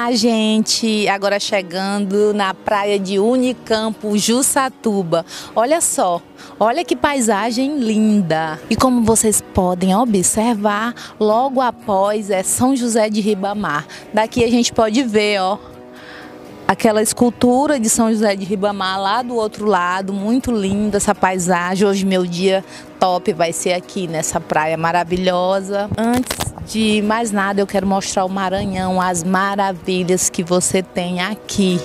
Olá, gente! Agora chegando na praia de Unicampo, Jussatuba. Olha só, olha que paisagem linda! E como vocês podem observar, logo após é São José de Ribamar. Daqui a gente pode ver, ó, aquela escultura de São José de Ribamar lá do outro lado, muito linda essa paisagem. Hoje meu dia top vai ser aqui nessa praia maravilhosa. Antes de mais nada, eu quero mostrar o Maranhão, as maravilhas que você tem aqui.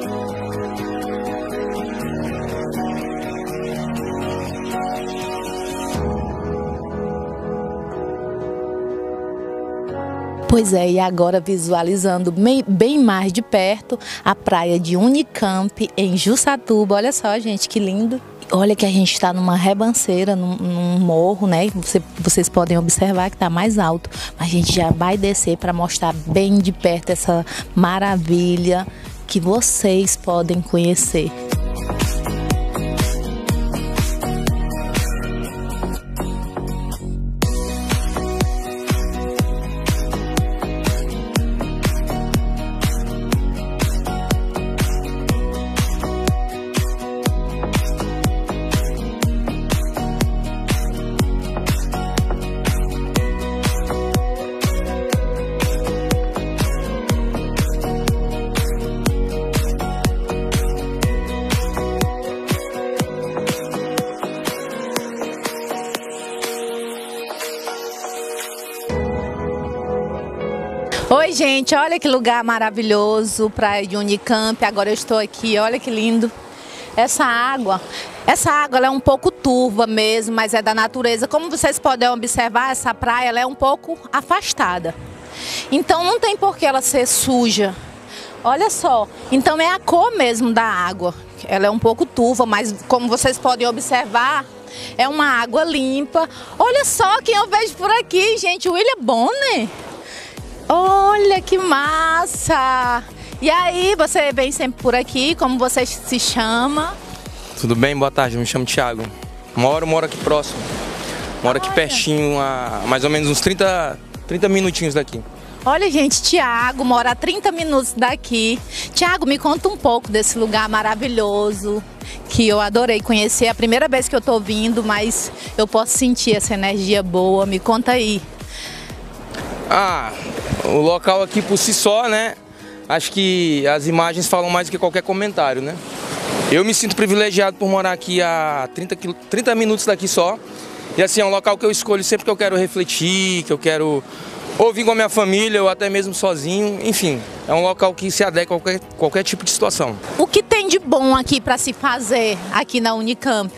Pois é, e agora visualizando bem mais de perto a praia de Unicamp, em Jussatuba. Olha só, gente, que lindo. Olha que a gente está numa rebanceira, num morro, né? Vocês podem observar que está mais alto. Mas a gente já vai descer para mostrar bem de perto essa maravilha que vocês podem conhecer. Oi, gente, olha que lugar maravilhoso, praia de Unicamp. Agora eu estou aqui, olha que lindo. Essa água ela é um pouco turva mesmo, mas é da natureza. Como vocês podem observar, essa praia ela é um pouco afastada. Então não tem por que ela ser suja. Olha só, então é a cor mesmo da água. Ela é um pouco turva, mas como vocês podem observar, é uma água limpa. Olha só quem eu vejo por aqui, gente, o William Bonner. Olha que massa! E aí, você vem sempre por aqui, como você se chama? Tudo bem? Boa tarde, eu me chamo Thiago. Moro aqui próximo. Moro aqui pertinho, a mais ou menos uns 30 minutinhos daqui. Olha, gente, Thiago mora a 30 minutos daqui. Thiago, me conta um pouco desse lugar maravilhoso, que eu adorei conhecer. É a primeira vez que eu tô vindo, mas eu posso sentir essa energia boa. Me conta aí. O local aqui por si só, né? Acho que as imagens falam mais do que qualquer comentário, né? Eu me sinto privilegiado por morar aqui a 30 minutos daqui só. E assim, é um local que eu escolho sempre que eu quero refletir, que eu quero ouvir com a minha família ou até mesmo sozinho. Enfim, é um local que se adequa a qualquer tipo de situação. O que tem de bom aqui para se fazer aqui na Unicamp?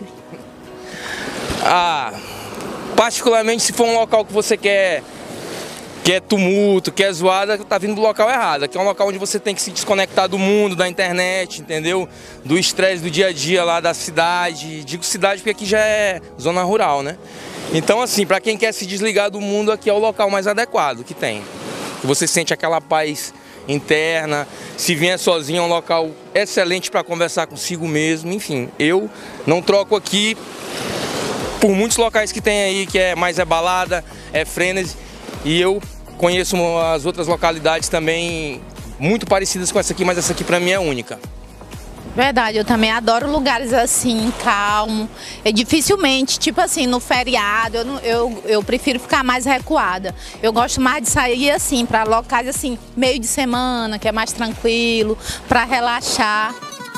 Particularmente se for um local que você quer tumulto, quer zoada, tá vindo do local errado. Aqui é um local onde você tem que se desconectar do mundo, da internet, entendeu? Do estresse do dia a dia lá da cidade. Digo cidade porque aqui já é zona rural, né? Então assim, para quem quer se desligar do mundo, aqui é o local mais adequado que tem. Que você sente aquela paz interna. Se vier sozinho, é um local excelente para conversar consigo mesmo. Enfim, eu não troco aqui por muitos locais que tem aí, que é mais balada, é frenesi. E eu conheço as outras localidades também muito parecidas com essa aqui, mas essa aqui para mim é única. Verdade, eu também adoro lugares assim, calmo. É dificilmente, tipo assim, no feriado, eu prefiro ficar mais recuada. Eu gosto mais de sair assim, para locais assim, meio de semana, que é mais tranquilo, para relaxar.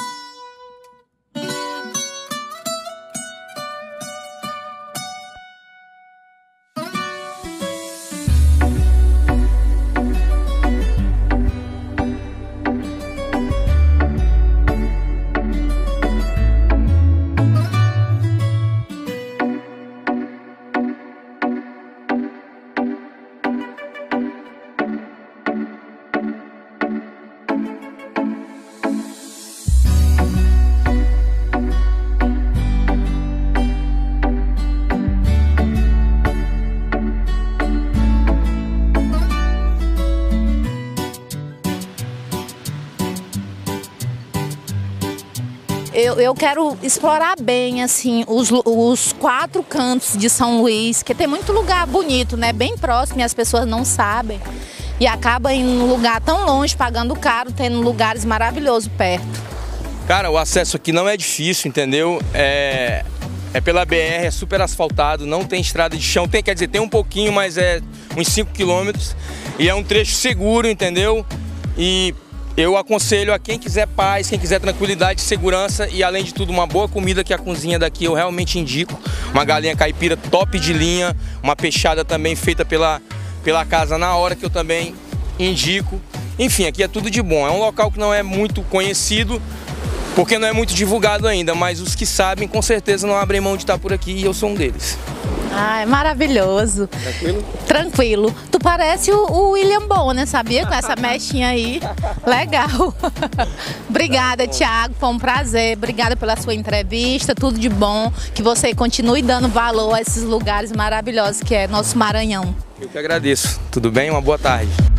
Eu quero explorar bem assim os 4 cantos de São Luís, que tem muito lugar bonito, né? Bem próximo e as pessoas não sabem. e acaba indo num lugar tão longe, pagando caro, tendo lugares maravilhosos perto? Cara, o acesso aqui não é difícil, entendeu? É pela BR, é super asfaltado, não tem estrada de chão, quer dizer, tem um pouquinho, mas é uns 5 quilômetros e é um trecho seguro, entendeu? E eu aconselho a quem quiser paz, quem quiser tranquilidade, segurança e, além de tudo, uma boa comida, que a cozinha daqui eu realmente indico. Uma galinha caipira top de linha, uma peixada também feita pela casa na hora, que eu também indico. Enfim, aqui é tudo de bom. É um local que não é muito conhecido, porque não é muito divulgado ainda, mas os que sabem com certeza não abrem mão de estar por aqui e eu sou um deles. Ah, é maravilhoso. Tranquilo? Tranquilo. Tu parece o William Bonner, sabia? Com essa mechinha aí. Legal. Obrigada, Thiago. Foi um prazer. Obrigada pela sua entrevista. Tudo de bom. Que você continue dando valor a esses lugares maravilhosos que é nosso Maranhão. Eu que agradeço. Tudo bem? Uma boa tarde.